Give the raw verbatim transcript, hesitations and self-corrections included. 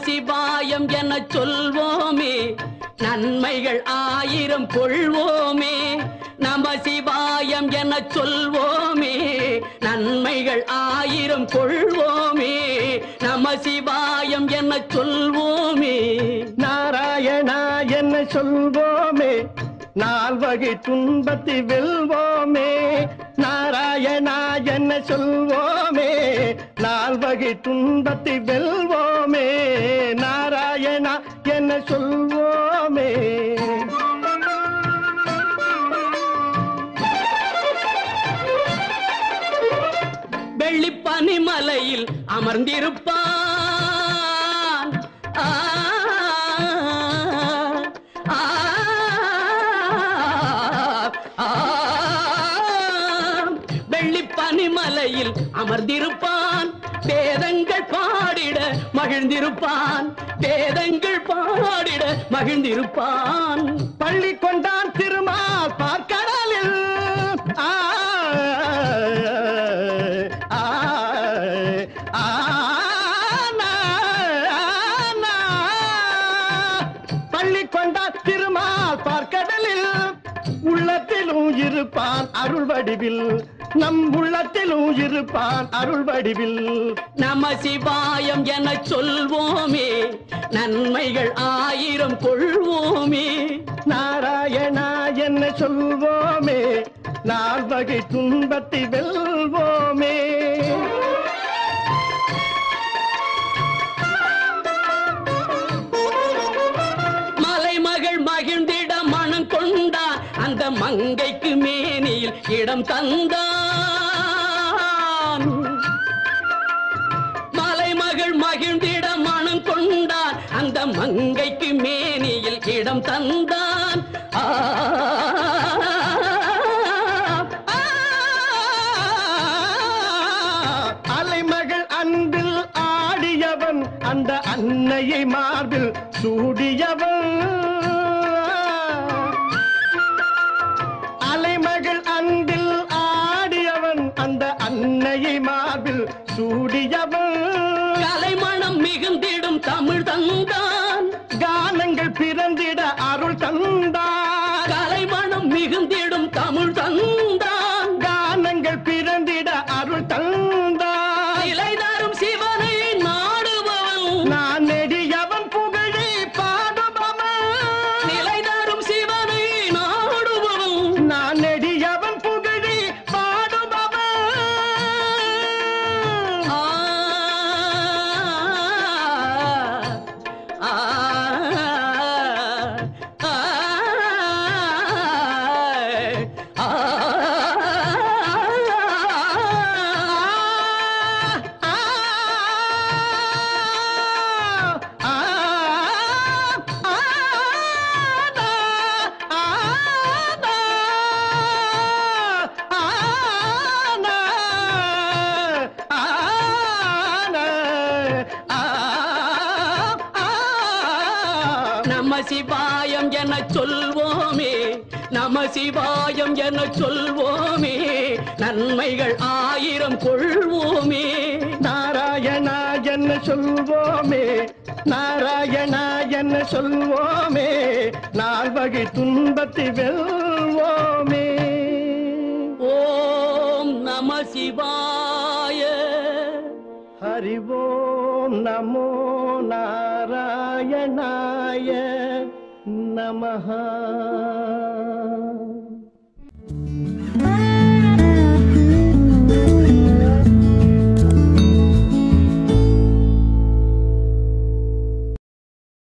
சிவாயம் என சொல்வோமே நன்மைகள் ஆயிரம் கொள்வோமே நம சிவாயம் என சொல்வோமே நன்மைகள் ஆயிரம் கொள்வோமே நம சிவாயம் என சொல்வோமே நாராயணா என்ன சொல்வோமே நால்வகை துன்பத்தை வெல்வோமே நாராயணா என்ன சொல்வோமே நால்வகை துன்பத்தை வெல்வோமே நாராயணா என்ன சொல்வோமே வெள்ளிப்பனிமலையில் அமர்ந்திருப்பான் ஆ வெள்ளிப்பனிமலையில் அமர்ந்திருப்பான் வேதங்கள் பாடிட மகிழ்ந்திருப்பான் வேதங்கள் பாடிட மகிழ்ந்திருப்பான் பள்ளி கொண்டான் திருமால் பார்க்கடலில் ஆ பள்ளி கொண்டான் திருமால் பார்க்கடலில் உள்ளத்திலும் இருப்பான் அருள் வடிவில் நம் உள்ளத்திலும் இருப்பான் அருள் வடிவில் நம சிவாயம் என சொல்வோமே நன்மைகள் ஆயிரம் கொள்வோமே நாராயணா என்ன சொல்வோமே நால்வகை துன்பத்தை வெல்வோமே மலைமகள் மகிழ்ந்திட மனம் கொண்டான் அந்த மங்கைக்கு மேனியில் இடம் தந்தான் மலைமகள் மகிழ்ந்திட மனம் கொண்டான் அந்த மங்கைக்கு மேனியில் இடம் தந்தான் ஆ அலைமகள் அன்பில் ஆடியவன் அந்த அன்னையை மார்பில் சூடியவன் அலைமகள் அன்பில் ஆடியவன் அந்த அன்னையை மார்பில் சூடியவன் கலைமணம் மிகுந்திடும் தமிழ் தந்தான் கானங்கள் பிறந்திட அருள் தந்தான் கலைமணம் மிகுந்திடும் தமிழ் தந்தான் கானங்கள் பிறந்திட அருள் தந்தான் இலை தரும் சிவனை நாடுபவன் நான் நெடியவன் புகழை பாடுபவன் நிலை தரும் சிவனை நாடுபவன் நான் நெடியவன் புகழை பாடுபவன் ஆ ஆ ஆ நம சிவாயம் என சொல்வோமே நம சிவாயம் என சொல்வோமே நன்மைகள் ஆயிரம் கொள்வோமே நாராயணா என்ன சொல்வோமே நாராயணா என்ன சொல்வோமே நால்வகை துன்பத்தை வெல்வோமே ஓம் நம சிவாய ஹரி ஓம் நமோ நாராயணாய நமஹ